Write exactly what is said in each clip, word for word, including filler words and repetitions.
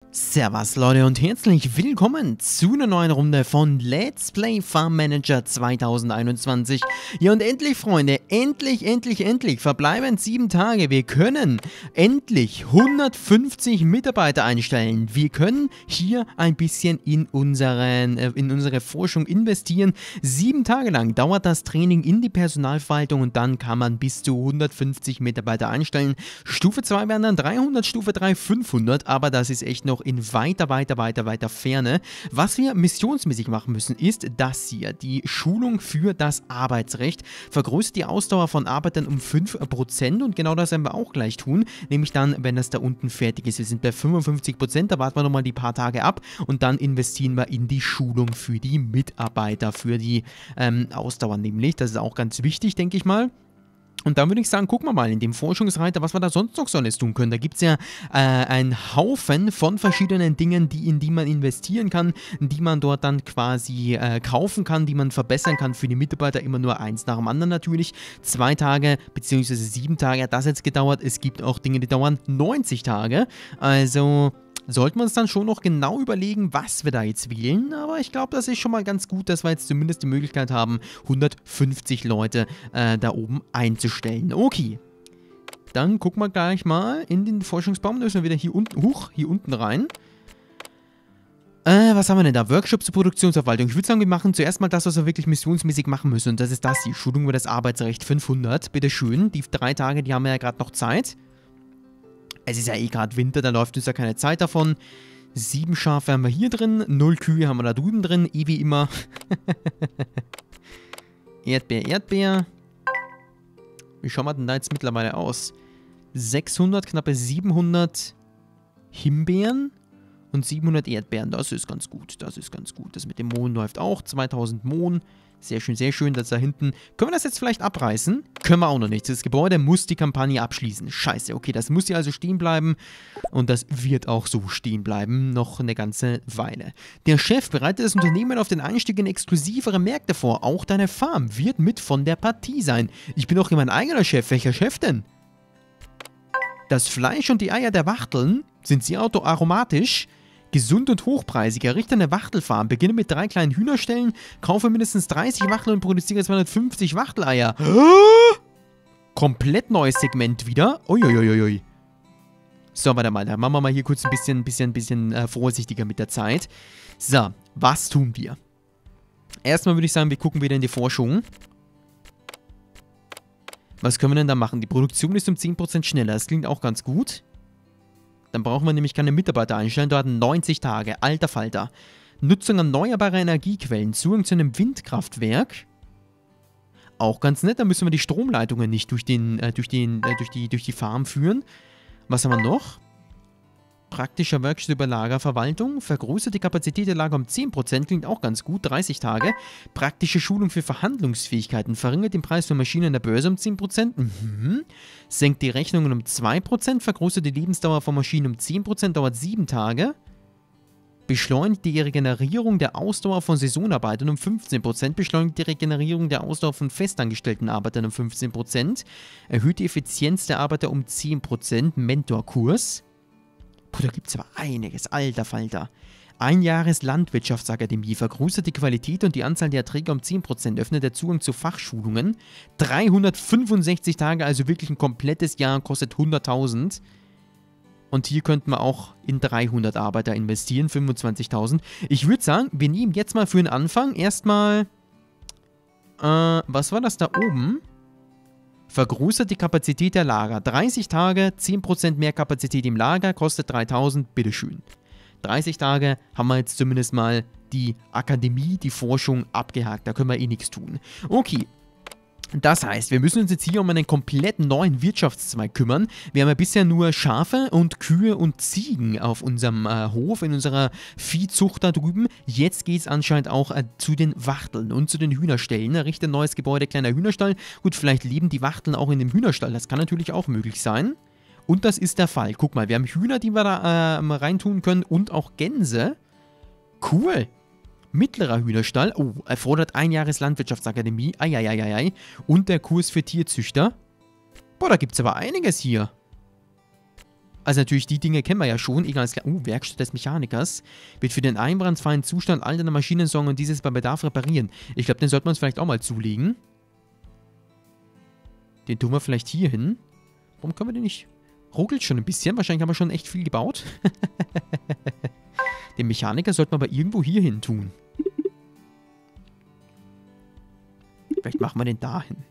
Servus Leute und herzlich willkommen zu einer neuen Runde von Let's Play Farm Manager zwanzig einundzwanzig. Ja und endlich Freunde, endlich, endlich, endlich, verbleiben sieben Tage. Wir können endlich hundertfünfzig Mitarbeiter einstellen. Wir können hier ein bisschen in, unseren, äh, in unsere Forschung investieren. Sieben Tage lang dauert das Training in die Personalverwaltung und dann kann man bis zu hundertfünfzig Mitarbeiter einstellen. Stufe zwei wären dann dreihundert, Stufe drei fünfhundert, aber das ist echt noch in weiter, weiter, weiter, weiter Ferne. Was wir missionsmäßig machen müssen, ist das hier. Die Schulung für das Arbeitsrecht vergrößert die Ausdauer von Arbeitern um fünf Prozent und genau das werden wir auch gleich tun, nämlich dann, wenn das da unten fertig ist. Wir sind bei fünfundfünfzig Prozent, da warten wir nochmal die paar Tage ab und dann investieren wir in die Schulung für die Mitarbeiter, für die ähm, Ausdauer nämlich. Das ist auch ganz wichtig, denke ich mal. Und dann würde ich sagen, gucken wir mal in dem Forschungsreiter, was wir da sonst noch so alles tun können. Da gibt es ja äh, einen Haufen von verschiedenen Dingen, die, in die man investieren kann, die man dort dann quasi äh, kaufen kann, die man verbessern kann für die Mitarbeiter. Immer nur eins nach dem anderen natürlich. Zwei Tage bzw. sieben Tage hat das jetzt gedauert. Es gibt auch Dinge, die dauern neunzig Tage. Also sollten wir uns dann schon noch genau überlegen, was wir da jetzt wählen. Aber ich glaube, das ist schon mal ganz gut, dass wir jetzt zumindest die Möglichkeit haben, hundertfünfzig Leute äh, da oben einzustellen. Okay. Dann gucken wir gleich mal in den Forschungsbaum. Da müssen wir wieder hier unten, huch, hier unten rein. Äh, was haben wir denn da? Workshops zur Produktionsverwaltung. Ich würde sagen, wir machen zuerst mal das, was wir wirklich missionsmäßig machen müssen. Und das ist das, die Schulung über das Arbeitsrecht fünfhundert. Bitteschön. Die drei Tage, die haben wir ja gerade noch Zeit. Es ist ja eh gerade Winter, da läuft uns ja keine Zeit davon. Sieben Schafe haben wir hier drin, null Kühe haben wir da drüben drin, eh wie immer. Erdbeer, Erdbeer. Wie schauen wir denn da jetzt mittlerweile aus? sechshundert, knappe siebenhundert Himbeeren und siebenhundert Erdbeeren. Das ist ganz gut, das ist ganz gut. Das mit dem Mohn läuft auch, zweitausend Mohn. Sehr schön, sehr schön, dass da hinten... Können wir das jetzt vielleicht abreißen? Können wir auch noch nicht. Das Gebäude muss die Kampagne abschließen. Scheiße, okay, das muss hier also stehen bleiben. Und das wird auch so stehen bleiben, noch eine ganze Weile. Der Chef bereitet das Unternehmen auf den Einstieg in exklusivere Märkte vor. Auch deine Farm wird mit von der Partie sein. Ich bin doch hier mein eigener Chef. Welcher Chef denn? Das Fleisch und die Eier der Wachteln sind sehr aromatisch. Gesund und hochpreisig. Errichte eine Wachtelfarm. Beginne mit drei kleinen Hühnerstellen. Kaufe mindestens dreißig Wachteln und produziere zweihundertfünfzig Wachteleier. Komplett neues Segment wieder. Uiuiuiui. So, warte mal. Da machen wir mal hier kurz ein bisschen, bisschen, bisschen äh, vorsichtiger mit der Zeit. So, was tun wir? Erstmal würde ich sagen, wir gucken wieder in die Forschung. Was können wir denn da machen? Die Produktion ist um zehn Prozent schneller. Das klingt auch ganz gut. Dann brauchen wir nämlich keine Mitarbeiter einstellen. Dort neunzig Tage. Alter Falter. Nutzung erneuerbarer Energiequellen. Zugang zu einem Windkraftwerk. Auch ganz nett. Da müssen wir die Stromleitungen nicht durch, den, äh, durch, den, äh, durch, die, durch die Farm führen. Was haben wir noch? Praktischer Werkstatt über Lagerverwaltung. Vergrößert die Kapazität der Lager um zehn Prozent. Klingt auch ganz gut. dreißig Tage. Praktische Schulung für Verhandlungsfähigkeiten. Verringert den Preis für Maschinen an der Börse um zehn Prozent. Mhm. Senkt die Rechnungen um zwei Prozent. Vergrößert die Lebensdauer von Maschinen um zehn Prozent. Dauert sieben Tage. Beschleunigt die Regenerierung der Ausdauer von Saisonarbeitern um fünfzehn Prozent. Beschleunigt die Regenerierung der Ausdauer von festangestellten Arbeitern um fünfzehn Prozent. Erhöht die Effizienz der Arbeiter um zehn Prozent. Mentorkurs. Puh, da gibt es aber einiges. Alter Falter. Ein Jahres Landwirtschaftsakademie. Vergrößert die Qualität und die Anzahl der Erträge um zehn Prozent. Öffnet der Zugang zu Fachschulungen. dreihundertfünfundsechzig Tage, also wirklich ein komplettes Jahr, kostet hunderttausend. Und hier könnten wir auch in dreihundert Arbeiter investieren, fünfundzwanzigtausend. Ich würde sagen, wir nehmen jetzt mal für den Anfang erstmal... Äh, was war das da oben? Vergrößert die Kapazität der Lager. dreißig Tage, zehn Prozent mehr Kapazität im Lager, kostet dreitausend, bitteschön. dreißig Tage haben wir jetzt zumindest mal die Akademie, die Forschung abgehakt. Da können wir eh nichts tun. Okay. Das heißt, wir müssen uns jetzt hier um einen komplett neuen Wirtschaftszweig kümmern. Wir haben ja bisher nur Schafe und Kühe und Ziegen auf unserem äh, Hof, in unserer Viehzucht da drüben. Jetzt geht es anscheinend auch äh, zu den Wachteln und zu den Hühnerställen. Errichte ein neues Gebäude, kleiner Hühnerstall. Gut, vielleicht leben die Wachteln auch in dem Hühnerstall. Das kann natürlich auch möglich sein. Und das ist der Fall. Guck mal, wir haben Hühner, die wir da äh, reintun können und auch Gänse. Cool. Mittlerer Hühnerstall. Oh, erfordert ein Jahres Landwirtschaftsakademie. Eieieiei. Und der Kurs für Tierzüchter. Boah, da gibt es aber einiges hier. Also natürlich, die Dinge kennen wir ja schon. Egal, ist klar. Uh, Werkstatt des Mechanikers. Wird für den einwandfreien Zustand all deiner Maschinen sorgen und dieses bei Bedarf reparieren. Ich glaube, den sollten wir uns vielleicht auch mal zulegen. Den tun wir vielleicht hier hin. Warum können wir den nicht... Ruckelt schon ein bisschen. Wahrscheinlich haben wir schon echt viel gebaut. Den Mechaniker sollten wir aber irgendwo hier hin tun. Vielleicht machen wir den da hin.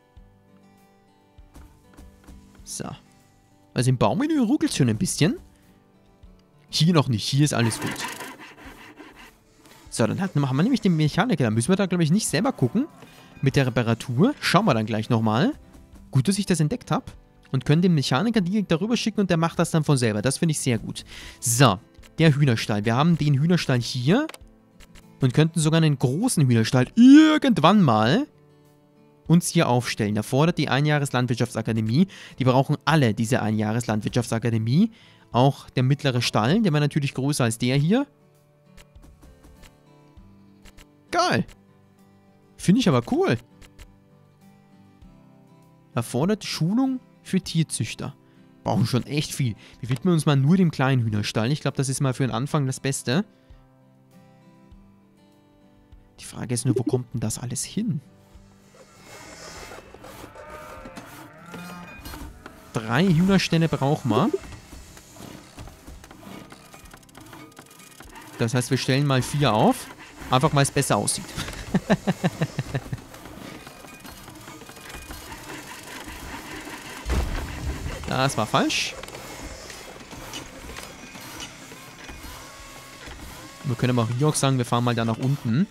So. Also im Baumenü ruckelt es schon ein bisschen. Hier noch nicht. Hier ist alles gut. So, dann haben wir nämlich den Mechaniker. Da müssen wir da, glaube ich, nicht selber gucken. Mit der Reparatur. Schauen wir dann gleich nochmal. Gut, dass ich das entdeckt habe. Und können den Mechaniker direkt darüber schicken und der macht das dann von selber. Das finde ich sehr gut. So, der Hühnerstall. Wir haben den Hühnerstall hier. Und könnten sogar einen großen Hühnerstall irgendwann mal uns hier aufstellen. Da fordert die Einjahres-Landwirtschaftsakademie. Die brauchen alle diese Einjahres-Landwirtschaftsakademie. Auch der mittlere Stall. Der wäre natürlich größer als der hier. Geil. Finde ich aber cool. Erfordert Schulung für Tierzüchter. Brauchen schon echt viel. Wir widmen uns mal nur dem kleinen Hühnerstall. Ich glaube, das ist mal für den Anfang das Beste. Die Frage ist nur, wo kommt denn das alles hin? Drei Hühnerställe brauchen wir. Das heißt, wir stellen mal vier auf. Einfach weil es besser aussieht. Das war falsch. Wir können aber hier auch sagen, wir fahren mal da nach unten.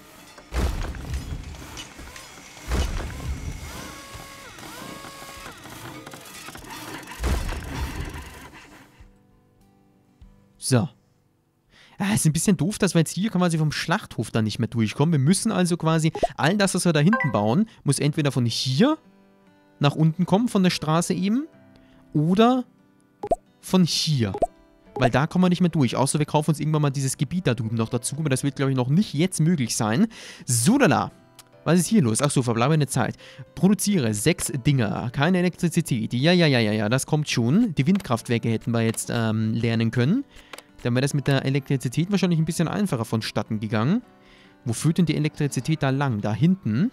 So. Ja, ist ein bisschen doof, dass wir jetzt hier quasi vom Schlachthof dann nicht mehr durchkommen. Wir müssen also quasi, all das, was wir da hinten bauen, muss entweder von hier nach unten kommen, von der Straße eben, oder von hier. Weil da kommen wir nicht mehr durch. Außer wir kaufen uns irgendwann mal dieses Gebiet da drüben noch dazu. Aber das wird, glaube ich, noch nicht jetzt möglich sein. So, lala. Was ist hier los? Achso, verbleibende Zeit. Produziere sechs Dinger. Keine Elektrizität. Ja, ja, ja, ja, ja. Das kommt schon. Die Windkraftwerke hätten wir jetzt ähm, lernen können. Dann wäre das mit der Elektrizität wahrscheinlich ein bisschen einfacher vonstatten gegangen. Wo führt denn die Elektrizität da lang? Da hinten.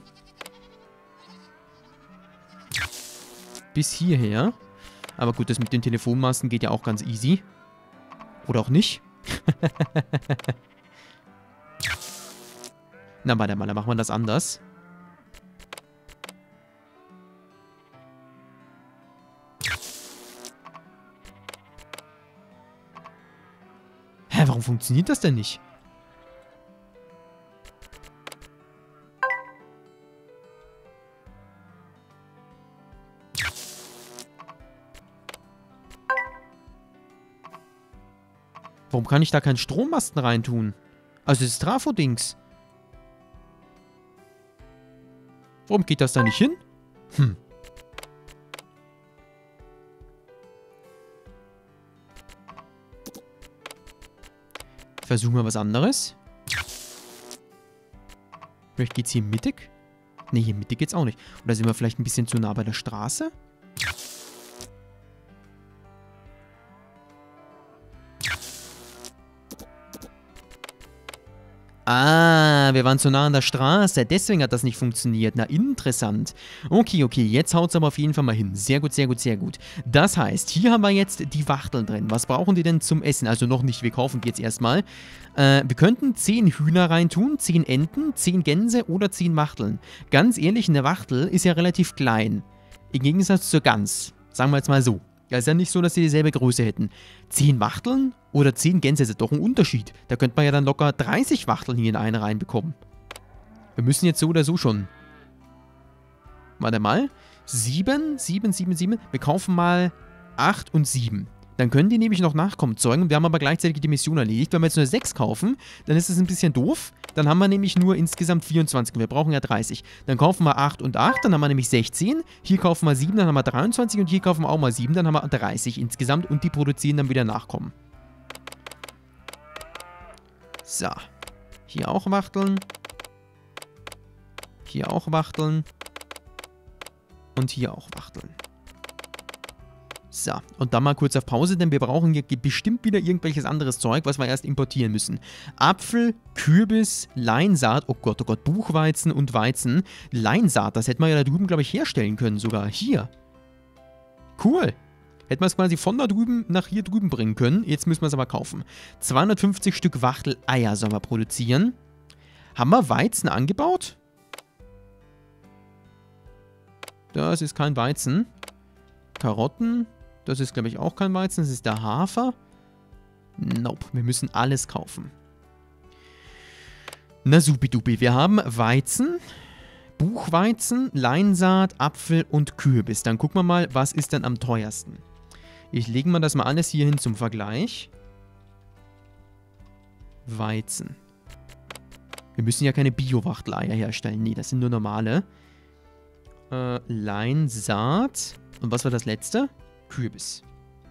Bis hierher. Aber gut, das mit den Telefonmasten geht ja auch ganz easy. Oder auch nicht. Na, warte mal, dann machen wir das anders. Hä, warum funktioniert das denn nicht? Warum kann ich da keinen Strommasten reintun? Also das Trafo-Dings. Warum geht das da nicht hin? Hm. Versuchen wir was anderes. Vielleicht geht's hier mittig? Ne, hier mittig geht's auch nicht. Oder sind wir vielleicht ein bisschen zu nah bei der Straße? Ah, wir waren zu nah an der Straße. Deswegen hat das nicht funktioniert. Na, interessant. Okay, okay, jetzt haut es aber auf jeden Fall mal hin. Sehr gut, sehr gut, sehr gut. Das heißt, hier haben wir jetzt die Wachteln drin. Was brauchen die denn zum Essen? Also noch nicht, wir kaufen die jetzt erstmal. Äh, wir könnten zehn Hühner reintun, zehn Enten, zehn Gänse oder zehn Wachteln. Ganz ehrlich, eine Wachtel ist ja relativ klein. Im Gegensatz zur Gans. Sagen wir jetzt mal so. Ja, ist ja nicht so, dass sie dieselbe Größe hätten. zehn Wachteln oder zehn Gänse ist doch ein Unterschied. Da könnte man ja dann locker dreißig Wachteln hier in eine reinbekommen. Wir müssen jetzt so oder so schon. Warte mal. sieben, sieben, sieben, sieben. Wir kaufen mal acht und sieben. Dann können die nämlich noch Nachkommen zeugen. Wir haben aber gleichzeitig die Mission erledigt. Wenn wir jetzt nur sechs kaufen, dann ist es ein bisschen doof. Dann haben wir nämlich nur insgesamt vierundzwanzig. Wir brauchen ja dreißig. Dann kaufen wir acht und acht. Dann haben wir nämlich sechzehn. Hier kaufen wir sieben. Dann haben wir dreiundzwanzig. Und hier kaufen wir auch mal sieben. Dann haben wir dreißig insgesamt. Und die produzieren dann wieder Nachkommen. So. Hier auch Wachteln. Hier auch Wachteln. Und hier auch Wachteln. So, und dann mal kurz auf Pause, denn wir brauchen hier bestimmt wieder irgendwelches anderes Zeug, was wir erst importieren müssen. Apfel, Kürbis, Leinsaat, oh Gott, oh Gott, Buchweizen und Weizen. Leinsaat, das hätten wir ja da drüben, glaube ich, herstellen können sogar. Hier. Cool. Hätten wir es quasi von da drüben nach hier drüben bringen können. Jetzt müssen wir es aber kaufen. zweihundertfünfzig Stück Wachteleier sollen wir produzieren. Haben wir Weizen angebaut? Das ist kein Weizen. Karotten. Das ist, glaube ich, auch kein Weizen. Das ist der Hafer. Nope. Wir müssen alles kaufen. Na supidupi. Wir haben Weizen, Buchweizen, Leinsaat, Apfel und Kürbis. Dann gucken wir mal, was ist denn am teuersten. Ich lege mal das mal alles hier hin zum Vergleich. Weizen. Wir müssen ja keine Bio-Wachteleier herstellen. Nee, das sind nur normale. Äh, Leinsaat. Und was war das letzte? Kürbis.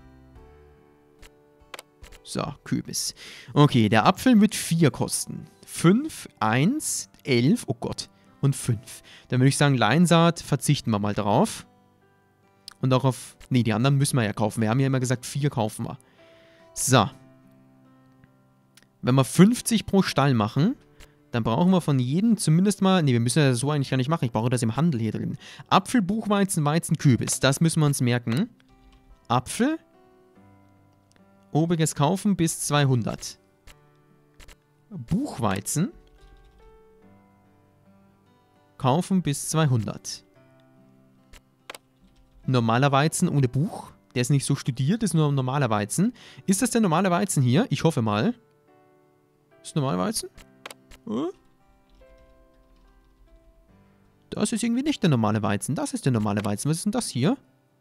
So, Kürbis. Okay, der Apfel wird vier kosten. fünf, eins, elf, oh Gott. Und fünf. Dann würde ich sagen, Leinsaat verzichten wir mal drauf. Und auch auf... Nee, die anderen müssen wir ja kaufen. Wir haben ja immer gesagt, vier kaufen wir. So. Wenn wir fünfzig pro Stall machen, dann brauchen wir von jedem zumindest mal... Nee, wir müssen das so eigentlich gar nicht machen. Ich brauche das im Handel hier drin. Apfel, Buchweizen, Weizen, Kürbis. Das müssen wir uns merken. Apfel. Obiges kaufen bis zweihundert. Buchweizen. Kaufen bis zweihundert. Normaler Weizen ohne Buch. Der ist nicht so studiert, ist nur ein normaler Weizen. Ist das der normale Weizen hier? Ich hoffe mal. Ist normaler Weizen? Das ist irgendwie nicht der normale Weizen. Das ist der normale Weizen. Was ist denn das hier?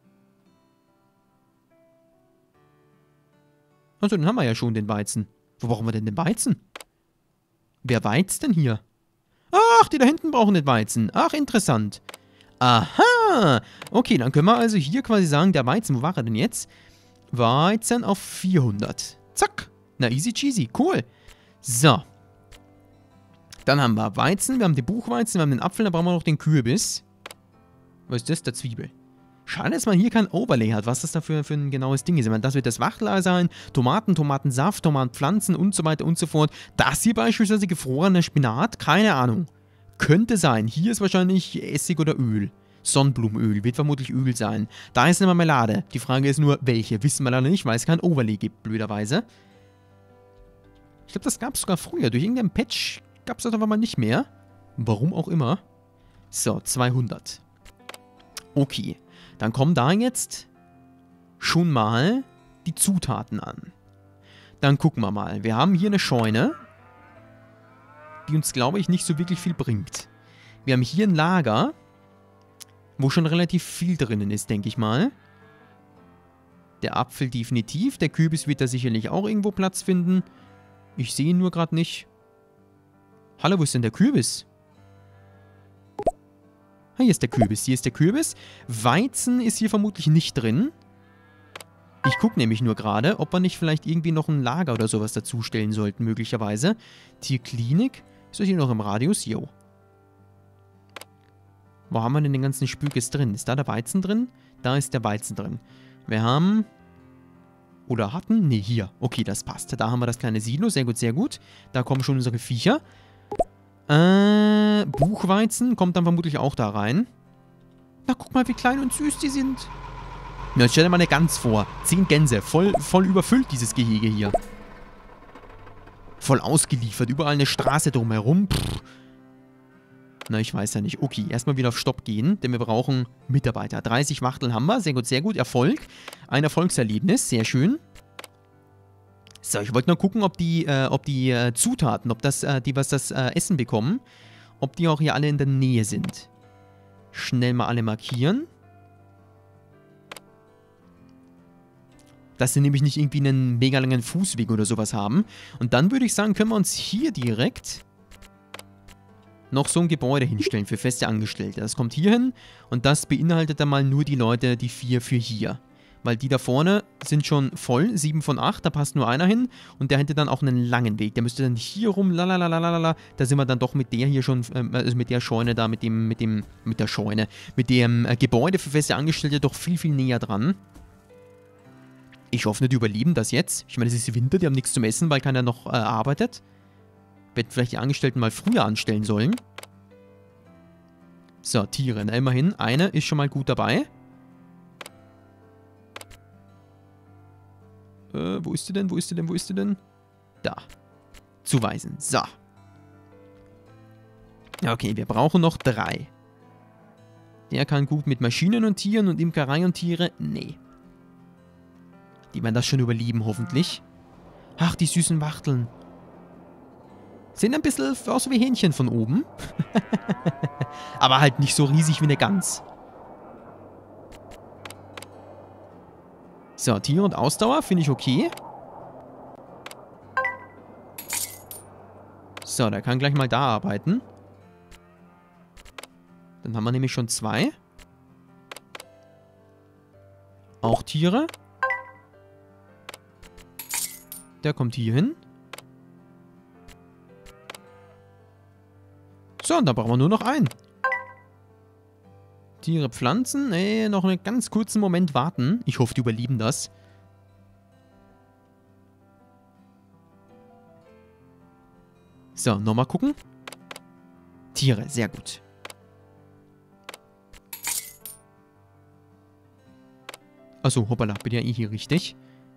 Also, den haben wir ja schon, den Weizen. Wo brauchen wir denn den Weizen? Wer weizt denn hier? Ach, die da hinten brauchen den Weizen. Ach, interessant. Aha. Okay, dann können wir also hier quasi sagen, der Weizen, wo war er denn jetzt? Weizen auf vierhundert. Zack. Na, easy cheesy. Cool. So. Dann haben wir Weizen, wir haben den Buchweizen, wir haben den Apfel, dann brauchen wir noch den Kürbis. Was ist das? Der Zwiebel. Schade, dass man hier kein Overlay hat, was das da für, für ein genaues Ding ist. Ich meine, das wird das Wachtelei sein, Tomaten, Tomatensaft, Tomatenpflanzen und so weiter und so fort. Das hier beispielsweise gefrorener Spinat, keine Ahnung. Könnte sein. Hier ist wahrscheinlich Essig oder Öl. Sonnenblumenöl, wird vermutlich Öl sein. Da ist eine Marmelade. Die Frage ist nur, welche? Wissen wir leider nicht, weil es kein Overlay gibt, blöderweise. Ich glaube, das gab es sogar früher. Durch irgendeinen Patch gab es das aber mal nicht mehr. Warum auch immer. So, zweihundert. Okay. Dann kommen da jetzt schon mal die Zutaten an. Dann gucken wir mal. Wir haben hier eine Scheune, die uns, glaube ich, nicht so wirklich viel bringt. Wir haben hier ein Lager, wo schon relativ viel drinnen ist, denke ich mal. Der Apfel definitiv. Der Kürbis wird da sicherlich auch irgendwo Platz finden. Ich sehe ihn nur gerade nicht. Hallo, wo ist denn der Kürbis? Ah, hier ist der Kürbis. Hier ist der Kürbis. Weizen ist hier vermutlich nicht drin. Ich gucke nämlich nur gerade, ob wir nicht vielleicht irgendwie noch ein Lager oder sowas dazustellen sollten, möglicherweise. Tierklinik. Ist das hier noch im Radius? Jo. Wo haben wir denn den ganzen Spükes drin? Ist da der Weizen drin? Da ist der Weizen drin. Wir haben... Oder hatten? Ne, hier. Okay, das passt. Da haben wir das kleine Silo. Sehr gut, sehr gut. Da kommen schon unsere Viecher. Äh, Buchweizen kommt dann vermutlich auch da rein. Na, guck mal, wie klein und süß die sind. Na, stell dir mal eine Gans vor. Zehn Gänse. Voll, voll überfüllt, dieses Gehege hier. Voll ausgeliefert. Überall eine Straße drumherum. Pff. Na, ich weiß ja nicht. Okay, erstmal wieder auf Stopp gehen, denn wir brauchen Mitarbeiter. dreißig Wachteln haben wir. Sehr gut, sehr gut. Erfolg. Ein Erfolgserlebnis. Sehr schön. So, ich wollte nur gucken, ob die, äh, ob die äh, Zutaten, ob das, äh, die was das äh, Essen bekommen, ob die auch hier alle in der Nähe sind. Schnell mal alle markieren. Dass sie nämlich nicht irgendwie einen mega langen Fußweg oder sowas haben. Und dann würde ich sagen, können wir uns hier direkt noch so ein Gebäude hinstellen für feste Angestellte. Das kommt hier hin und das beinhaltet dann mal nur die Leute, die vier für hier. Weil die da vorne sind schon voll, sieben von acht, da passt nur einer hin und der hätte dann auch einen langen Weg. Der müsste dann hier rum, lalalala, da sind wir dann doch mit der hier schon, äh, also mit der Scheune da, mit dem, mit dem, mit der Scheune, mit dem äh, Gebäude für feste Angestellte doch viel, viel näher dran. Ich hoffe, die überleben das jetzt. Ich meine, es ist Winter, die haben nichts zum Essen, weil keiner noch äh, arbeitet. Hätten vielleicht die Angestellten mal früher anstellen sollen. So, Tiere. Na, immerhin. Eine ist schon mal gut dabei. Äh, wo ist sie denn? Wo ist sie denn? Wo ist sie denn? Da. Zuweisen. So. Okay, wir brauchen noch drei. Der kann gut mit Maschinen und Tieren und Imkerei und Tiere. Nee. Die werden das schon überleben, hoffentlich. Ach, die süßen Wachteln. Sehen ein bisschen aus wie Hähnchen von oben. Aber halt nicht so riesig wie eine Gans. So, Tier und Ausdauer finde ich okay. So, der kann gleich mal da arbeiten. Dann haben wir nämlich schon zwei. Auch Tiere. Der kommt hier hin. So, und dann brauchen wir nur noch einen. Tiere, Pflanzen. Nee, noch einen ganz kurzen Moment warten. Ich hoffe, die überleben das. So, nochmal gucken. Tiere, sehr gut. Achso, hoppala, bin ja eh hier richtig.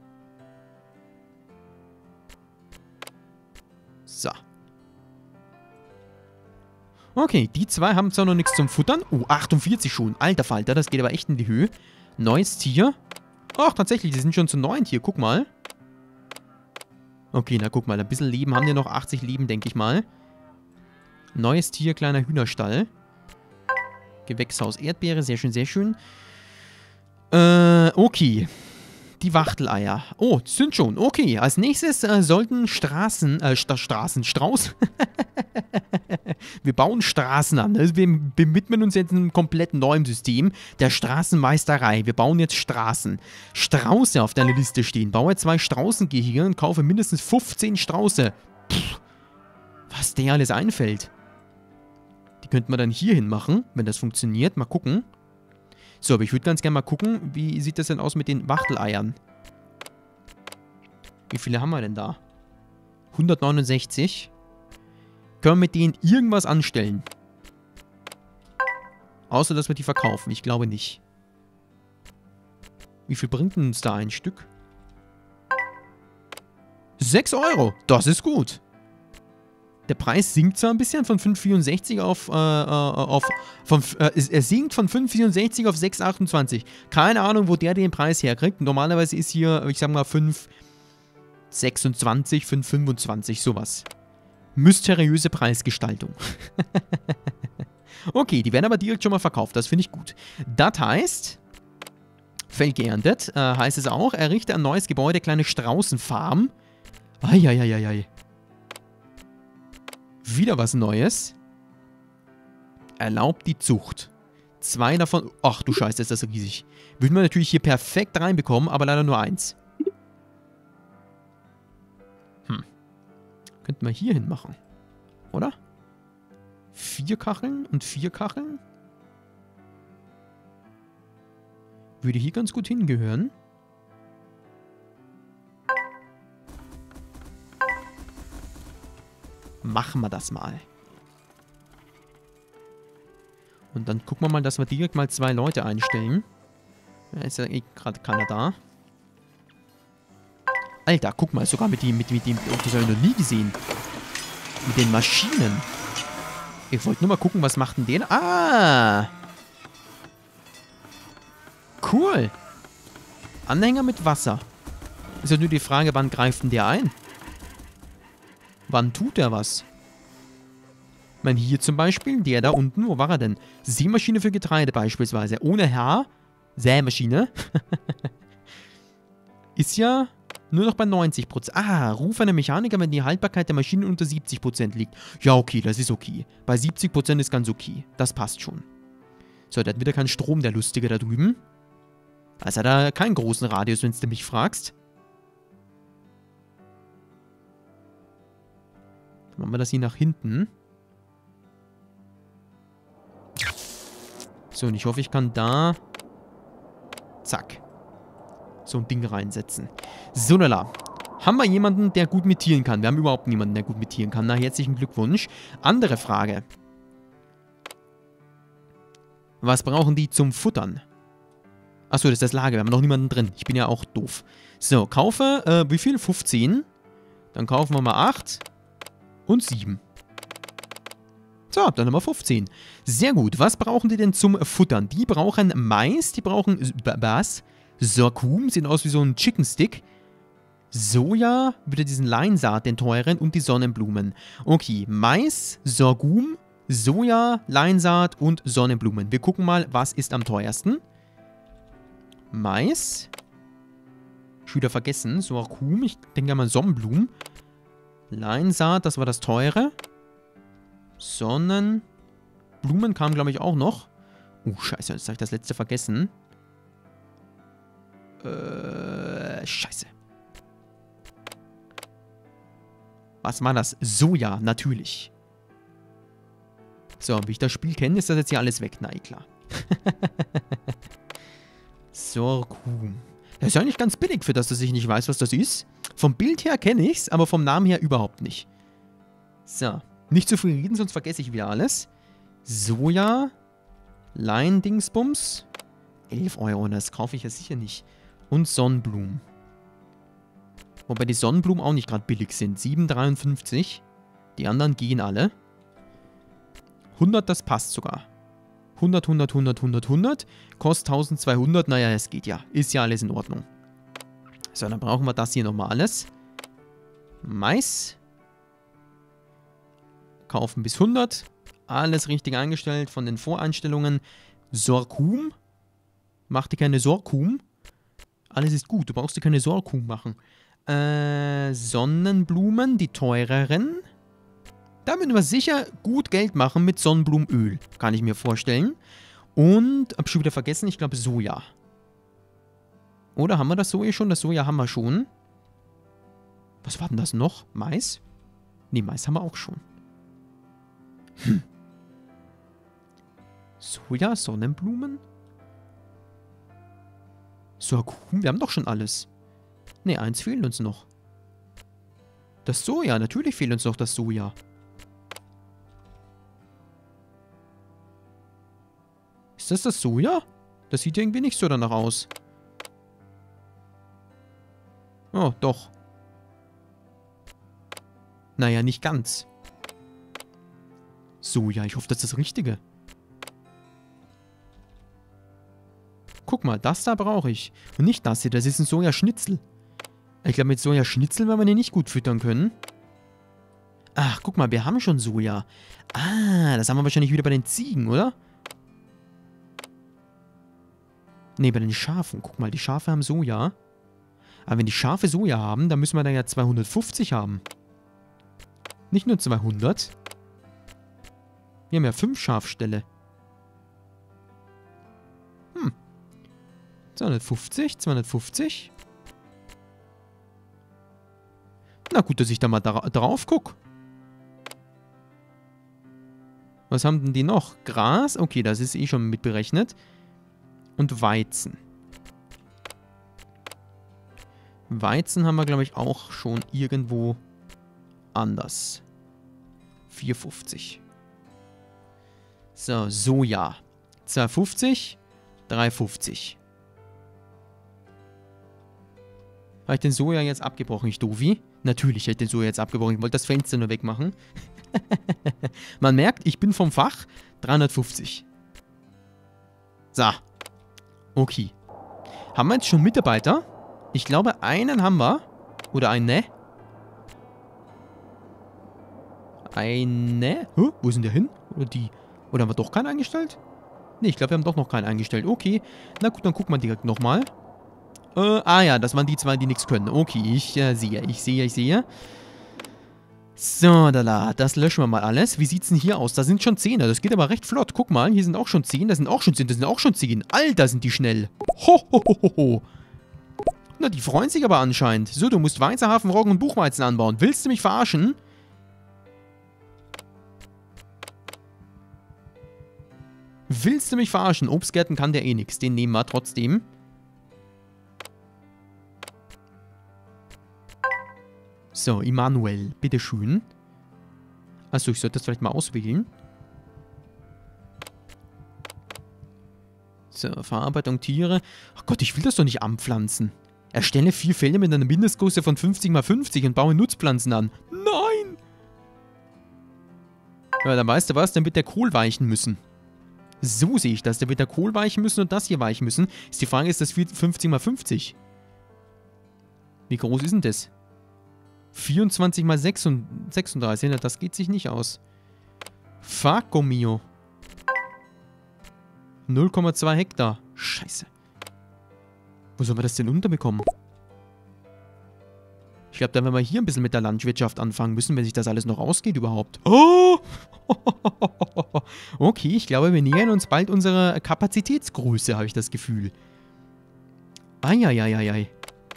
So. Okay, die zwei haben zwar noch nichts zum Futtern. Oh, achtundvierzig schon. Alter Falter, das geht aber echt in die Höhe. Neues Tier. Ach, tatsächlich, die sind schon zu neun hier. Guck mal. Okay, na guck mal, ein bisschen Leben haben die noch. achtzig Leben, denke ich mal. Neues Tier, kleiner Hühnerstall. Gewächshaus, Erdbeere, sehr schön, sehr schön. Äh, okay. Die Wachteleier. Oh, sind schon. Okay, als nächstes äh, sollten Straßen, äh, Sta Straßen, Strauß. Wir bauen Straßen an. Also wir widmen uns jetzt einem komplett neuen System, der Straßenmeisterei. Wir bauen jetzt Straßen. Strauße auf deiner Liste stehen. Baue zwei Straußengehege und kaufe mindestens fünfzehn Strauße. Pff, was der alles einfällt. Die könnten wir dann hier hin machen, wenn das funktioniert. Mal gucken. So, aber ich würde ganz gerne mal gucken, wie sieht das denn aus mit den Wachteleiern? Wie viele haben wir denn da? hundertneunundsechzig. Können wir mit denen irgendwas anstellen? Außer, dass wir die verkaufen. Ich glaube nicht. Wie viel bringt uns da ein Stück? sechs Euro. Das ist gut. Der Preis sinkt zwar ein bisschen von fünf Komma vierundsechzig auf, äh, auf, von, äh, er sinkt von fünf Komma vierundsechzig auf sechs Komma achtundzwanzig. Keine Ahnung, wo der den Preis herkriegt. Normalerweise ist hier, ich sag mal, fünf Komma sechsundzwanzig, fünf Komma fünfundzwanzig, sowas. Mysteriöse Preisgestaltung. Okay, die werden aber direkt schon mal verkauft, das finde ich gut. Das heißt, Feld geerntet, äh, heißt es auch, errichte ein neues Gebäude, kleine Straußenfarm. Eieieiei. Wieder was Neues. Erlaubt die Zucht. Zwei davon... Ach du Scheiße, ist das riesig. Würden wir natürlich hier perfekt reinbekommen, aber leider nur eins. Hm. Könnten wir hier hin machen. Oder? Vier Kacheln und vier Kacheln? Würde hier ganz gut hingehören. Machen wir das mal. Und dann gucken wir mal, dass wir direkt mal zwei Leute einstellen. Da ist ja eh gerade keiner da. Alter, guck mal, sogar mit dem, mit, mit dem, das habe ich noch nie gesehen. Mit den Maschinen. Ich wollte nur mal gucken, was macht denn den? Ah! Cool. Anhänger mit Wasser. Ist ja nur die Frage, wann greift denn der ein? Wann tut er was? Ich meine, hier zum Beispiel, der da unten, wo war er denn? Sämaschine für Getreide beispielsweise. Ohne Herr, Sämaschine. Ist ja nur noch bei neunzig Prozent. Ah, ruf einen Mechaniker, wenn die Haltbarkeit der Maschine unter siebzig Prozent liegt. Ja, okay, das ist okay. Bei siebzig Prozent ist ganz okay. Das passt schon. So, der hat wieder keinen Strom, der Lustige da drüben. Also hat er keinen großen Radius, wenn du mich fragst. Dann machen wir das hier nach hinten. So, und ich hoffe, ich kann da... Zack. so ein Ding reinsetzen. So, lala. Haben wir jemanden, der gut mit Tieren kann? Wir haben überhaupt niemanden, der gut mit Tieren kann. Na, herzlichen Glückwunsch. Andere Frage. Was brauchen die zum Futtern? Achso, das ist das Lager. Wir haben noch niemanden drin. Ich bin ja auch doof. So, kaufe, äh, wie viel? fünfzehn. Dann kaufen wir mal acht. Und sieben. So, dann haben wir fünfzehn. Sehr gut. Was brauchen die denn zum Futtern? Die brauchen Mais. Die brauchen was? Sorghum. Sieht aus wie so ein Chicken Stick. Soja, wieder diesen Leinsaat, den teuren, und die Sonnenblumen. Okay, Mais, Sorghum, Soja, Leinsaat und Sonnenblumen. Wir gucken mal, was ist am teuersten. Mais. Ich wieder vergessen. Sorghum, ich denke mal Sonnenblumen. Leinsaat, das war das teure. Sonnenblumen kam, glaube ich, auch noch. Oh, scheiße, jetzt habe ich das letzte vergessen. Äh, scheiße. Was war das? Soja, natürlich. So, wie ich das Spiel kenne, ist das jetzt hier alles weg. Na, eh klar. Sorghum. Das ist eigentlich ganz billig, für das, dass ich nicht weiß, was das ist. Vom Bild her kenne ich es, aber vom Namen her überhaupt nicht. So. Nicht zu viel reden, sonst vergesse ich wieder alles. Soja. Lein-Dingsbums. elf Euro, das kaufe ich ja sicher nicht. Und Sonnenblumen. Wobei die Sonnenblumen auch nicht gerade billig sind. sieben Komma dreiundfünfzig. Die anderen gehen alle. hundert, das passt sogar. hundert, hundert, hundert, hundert, hundert. Kostet eintausendzweihundert. Naja, es geht ja. Ist ja alles in Ordnung. So, dann brauchen wir das hier nochmal alles. Mais. Kaufen bis hundert. Alles richtig eingestellt von den Voreinstellungen. Sorghum. Mach dir keine Sorghum. Alles ist gut. Du brauchst dir keine Sorghum machen. Äh, Sonnenblumen, die teureren. Da würden wir sicher gut Geld machen mit Sonnenblumenöl. Kann ich mir vorstellen. Und, hab schon wieder vergessen, ich glaube Soja. Oder haben wir das Soja schon? Das Soja haben wir schon. Was war denn das noch? Mais? Ne, Mais haben wir auch schon. Hm. Soja, Sonnenblumen? Sorghum, wir haben doch schon alles. Ne, eins fehlt uns noch. Das Soja, natürlich fehlt uns noch das Soja. Ist das das Soja? Das sieht irgendwie nicht so danach aus. Oh, doch. Naja, nicht ganz. Soja, ich hoffe, das ist das Richtige. Guck mal, das da brauche ich. Und nicht das hier, das ist ein Sojaschnitzel. Ich glaube, mit Sojaschnitzel werden wir den nicht gut füttern können. Ach, guck mal, wir haben schon Soja. Ah, das haben wir wahrscheinlich wieder bei den Ziegen, oder? Ne, bei den Schafen. Guck mal, die Schafe haben Soja. Aber wenn die Schafe Soja haben, dann müssen wir da ja zweihundertfünfzig haben. Nicht nur zweihundert. Wir haben ja fünf Schafställe. Hm. zweihundertfünfzig, zweihundertfünfzig. Na gut, dass ich da mal dra drauf gucke. Was haben denn die noch? Gras? Okay, das ist eh schon mitberechnet. Und Weizen. Weizen haben wir, glaube ich, auch schon irgendwo anders. vier fünfzig. So, Soja. zwei fünfzig, drei fünfzig. Habe ich den Soja jetzt abgebrochen, ich doofi? Natürlich hätte ich den Soja jetzt abgebrochen. Ich wollte das Fenster nur wegmachen. Man merkt, ich bin vom Fach. dreihundertfünfzig. So. Okay. Haben wir jetzt schon Mitarbeiter? Ich glaube, einen haben wir. Oder eine. Eine. Hä? Wo ist denn der hin? Oder die? Oder haben wir doch keinen eingestellt? Ne, ich glaube, wir haben doch noch keinen eingestellt. Okay. Na gut, dann gucken wir direkt nochmal. Äh, ah ja, das waren die zwei, die nichts können. Okay, ich äh, sehe, ich sehe, ich sehe. So, da, da, das löschen wir mal alles. Wie sieht's denn hier aus? Da sind schon zehn. Das geht aber recht flott. Guck mal, hier sind auch schon zehn. Da sind auch schon zehn. Da sind auch schon zehn. Alter, sind die schnell. Ho, ho, ho, ho, ho. Na, die freuen sich aber anscheinend. So, du musst Weizen, Hafen, Roggen und Buchweizen anbauen. Willst du mich verarschen? Willst du mich verarschen? Obstgärten kann der eh nix. Den nehmen wir trotzdem. So, Immanuel, bitteschön. Achso, ich sollte das vielleicht mal auswählen. So, Verarbeitung Tiere. Ach Gott, ich will das doch nicht anpflanzen. Erstelle vier Felder mit einer Mindestgröße von fünfzig mal fünfzig und baue Nutzpflanzen an. Nein! Ja, dann weißt du was, dann wird der Kohl weichen müssen. So sehe ich das. Der wird der Kohl weichen müssen und das hier weichen müssen. Ist die Frage, ist das fünfzig mal fünfzig? Wie groß ist denn das? vierundzwanzig mal sechsunddreißig. Ja, das geht sich nicht aus. Facco mio. null Komma zwei Hektar. Scheiße. Wo sollen wir das denn unterbekommen? Ich glaube, dann werden wir hier ein bisschen mit der Landwirtschaft anfangen müssen, wenn sich das alles noch ausgeht überhaupt. Oh! Okay, ich glaube, wir nähern uns bald unserer Kapazitätsgröße, habe ich das Gefühl. Eieieiei.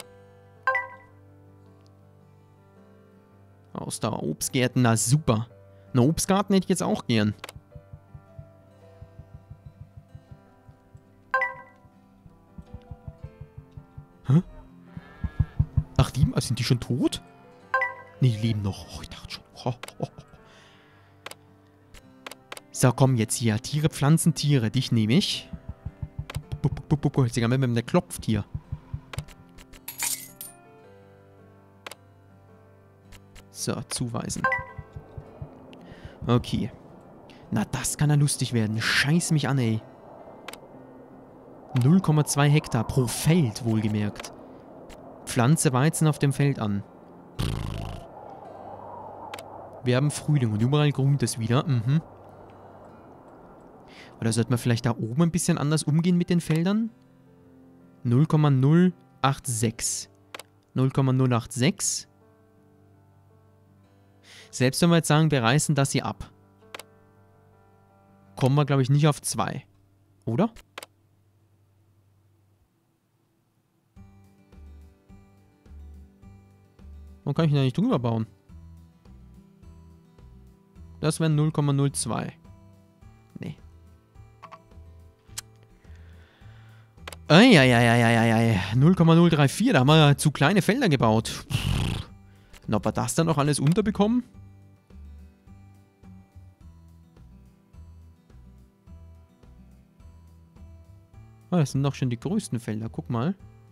Ausdauer, Obstgärten, na super. Na, Obstgarten hätte ich jetzt auch gern. Hä? Ach, die, sind die schon tot? Nee, die leben noch. Oh, ich dachte schon. Oh, oh, oh. So, komm jetzt hier. Tiere, Pflanzen, Tiere. Dich nehme ich. Jetzt sogar mit der klopft hier. So, zuweisen. Okay. Na, das kann ja lustig werden. Scheiß mich an, ey. null Komma zwei Hektar pro Feld, wohlgemerkt. Pflanze Weizen auf dem Feld an. Wir haben Frühling und überall grünt es wieder. Mhm. Oder sollte man vielleicht da oben ein bisschen anders umgehen mit den Feldern? null Komma null acht sechs. null Komma null acht sechs. Selbst wenn wir jetzt sagen, wir reißen das hier ab, kommen wir, glaube ich, nicht auf zwei. Oder? Warum kann ich da nicht drüber bauen? Das wären null Komma null zwei. Nee. Eieieiei. null Komma null drei vier, da haben wir zu kleine Felder gebaut. Und ob wir das dann noch alles unterbekommen? Ah, das sind doch schon die größten Felder. Guck mal.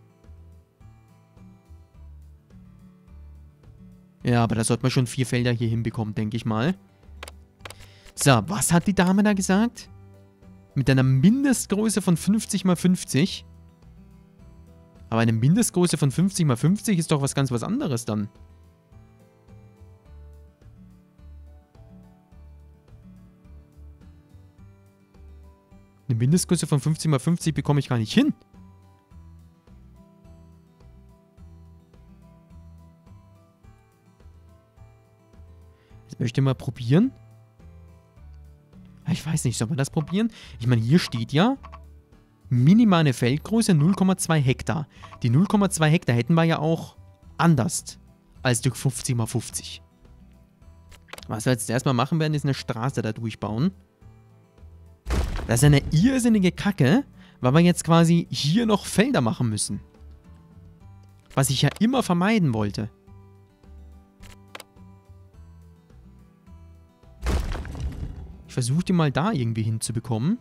Ja, aber da sollte man schon vier Felder hier hinbekommen, denke ich mal. So, was hat die Dame da gesagt? Mit einer Mindestgröße von fünfzig mal fünfzig. Aber eine Mindestgröße von fünfzig mal fünfzig ist doch was ganz was anderes dann. Eine Mindestgröße von fünfzig mal fünfzig bekomme ich gar nicht hin. Jetzt möchte ich mal probieren. Ich weiß nicht, soll man das probieren? Ich meine, hier steht ja minimale Feldgröße null Komma zwei Hektar. Die null Komma zwei Hektar hätten wir ja auch anders als durch fünfzig mal fünfzig. Was wir jetzt erstmal machen werden, ist eine Straße da durchbauen. Das ist eine irrsinnige Kacke, weil wir jetzt quasi hier noch Felder machen müssen. Was ich ja immer vermeiden wollte. Ich versuche die mal da irgendwie hinzubekommen.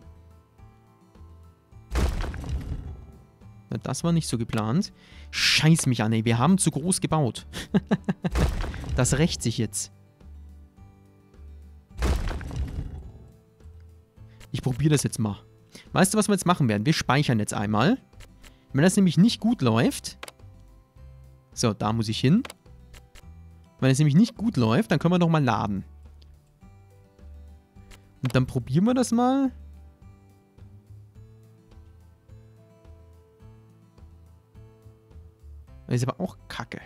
Na, das war nicht so geplant. Scheiß mich an, ey. Wir haben zu groß gebaut. Das rächt sich jetzt. Ich probiere das jetzt mal. Weißt du, was wir jetzt machen werden? Wir speichern jetzt einmal. Wenn das nämlich nicht gut läuft... So, da muss ich hin. Wenn es nämlich nicht gut läuft, dann können wir doch mal laden. Und dann probieren wir das mal. Das ist aber auch kacke.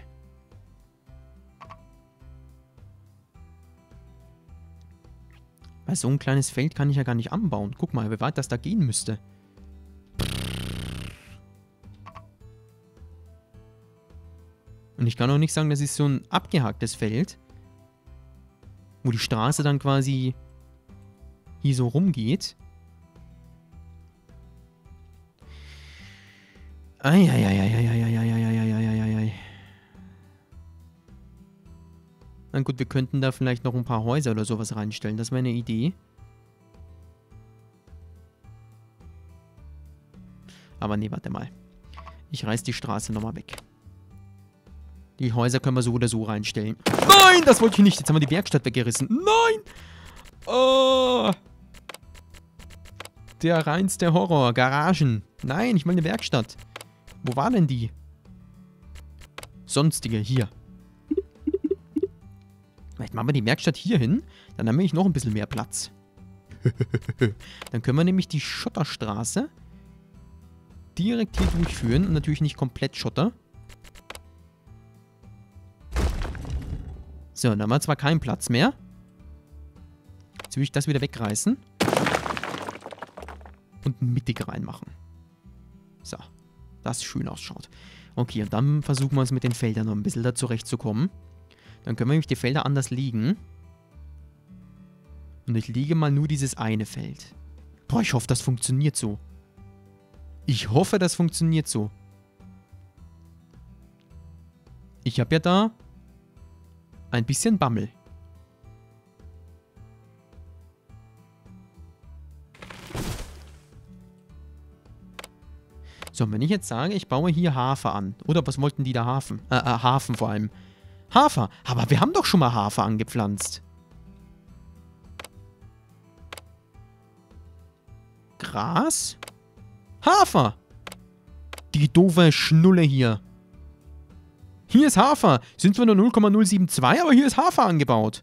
Weil so ein kleines Feld kann ich ja gar nicht anbauen. Guck mal, wie weit das da gehen müsste. Und ich kann auch nicht sagen, das ist so ein abgehacktes Feld, wo die Straße dann quasi hier so rumgeht. Eieieiei. Na gut, wir könnten da vielleicht noch ein paar Häuser oder sowas reinstellen. Das wäre eine Idee. Aber nee, warte mal. Ich reiß die Straße nochmal weg. Die Häuser können wir so oder so reinstellen. Nein, das wollte ich nicht. Jetzt haben wir die Werkstatt weggerissen. Nein! Oh. Der reinste Horror. Garagen. Nein, ich meine eine Werkstatt. Wo war denn die? Sonstige, hier. Vielleicht machen wir die Werkstatt hier hin. Dann haben wir noch ein bisschen mehr Platz. Dann können wir nämlich die Schotterstraße direkt hier durchführen. Und natürlich nicht komplett Schotter. So, dann haben wir zwar keinen Platz mehr. Jetzt will ich das wieder wegreißen. Und mittig reinmachen. So, das schön ausschaut. Okay, und dann versuchen wir uns mit den Feldern noch ein bisschen da zurechtzukommen. Dann können wir nämlich die Felder anders legen. Und ich lege mal nur dieses eine Feld. Boah, ich hoffe, das funktioniert so. Ich hoffe, das funktioniert so. Ich habe ja da ein bisschen Bammel. So, und wenn ich jetzt sage, ich baue hier Hafer an. Oder was wollten die da Hafen? Äh, äh, Hafen vor allem. Hafer. Aber wir haben doch schon mal Hafer angepflanzt. Gras? Hafer. Die doofe Schnulle hier. Hier ist Hafer. Sind zwar nur null Komma null sieben zwei, aber hier ist Hafer angebaut.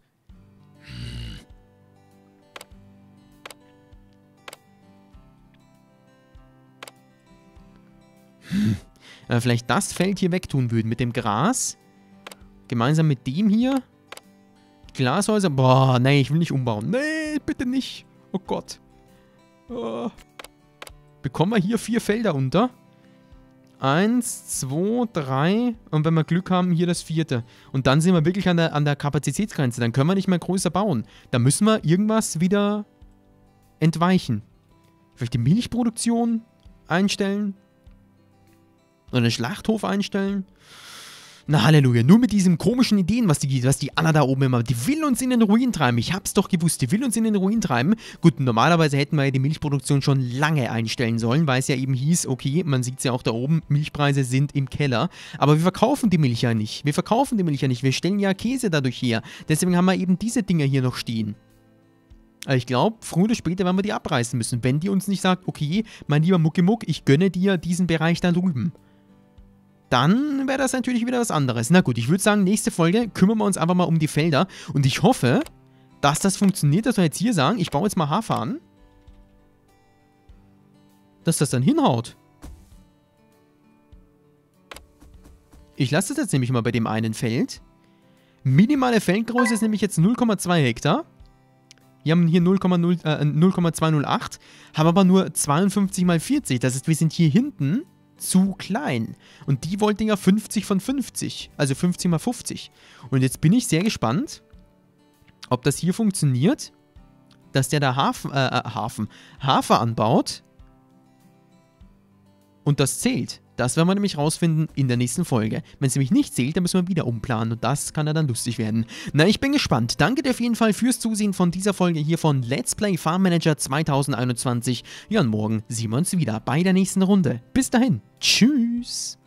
Hm. Äh, vielleicht das Feld hier wegtun würden mit dem Gras. Gemeinsam mit dem hier. Glashäuser. Boah, nee, ich will nicht umbauen. Nee, bitte nicht. Oh Gott. Oh. Bekommen wir hier vier Felder unter. Eins, zwei, drei und wenn wir Glück haben, hier das vierte. Und dann sind wir wirklich an der, an der Kapazitätsgrenze. Dann können wir nicht mehr größer bauen. Da müssen wir irgendwas wieder entweichen. Vielleicht die Milchproduktion einstellen. Oder den Schlachthof einstellen. Na Halleluja, nur mit diesen komischen Ideen, was die, was die Anna da oben immer, die will uns in den Ruin treiben. Ich hab's doch gewusst, die will uns in den Ruin treiben. Gut, normalerweise hätten wir ja die Milchproduktion schon lange einstellen sollen, weil es ja eben hieß, okay, man sieht's ja auch da oben, Milchpreise sind im Keller. Aber wir verkaufen die Milch ja nicht. Wir verkaufen die Milch ja nicht, wir stellen ja Käse dadurch her. Deswegen haben wir eben diese Dinger hier noch stehen. Aber ich glaube, früher oder später werden wir die abreißen müssen, wenn die uns nicht sagt, okay, mein lieber Muckimuck, ich gönne dir diesen Bereich da drüben. Dann wäre das natürlich wieder was anderes. Na gut, ich würde sagen, nächste Folge kümmern wir uns einfach mal um die Felder. Und ich hoffe, dass das funktioniert, dass wir jetzt hier sagen, ich baue jetzt mal Hafer an. Dass das dann hinhaut. Ich lasse das jetzt nämlich mal bei dem einen Feld. Minimale Feldgröße ist nämlich jetzt null Komma zwei Hektar. Wir haben hier null Komma zweihundertacht, haben aber nur zweiundfünfzig mal vierzig. Das heißt, wir sind hier hinten zu klein. Und die wollten ja fünfzig von fünfzig. Also fünfzig mal fünfzig. Und jetzt bin ich sehr gespannt, ob das hier funktioniert, dass der da Hafen, äh, Hafen, Hafer anbaut und das zählt. Das werden wir nämlich rausfinden in der nächsten Folge. Wenn es nämlich nicht zählt, dann müssen wir wieder umplanen und das kann ja dann lustig werden. Na, ich bin gespannt. Danke dir auf jeden Fall fürs Zusehen von dieser Folge hier von Let's Play Farm Manager zweitausendeinundzwanzig. Ja, und morgen sehen wir uns wieder bei der nächsten Runde. Bis dahin. Tschüss.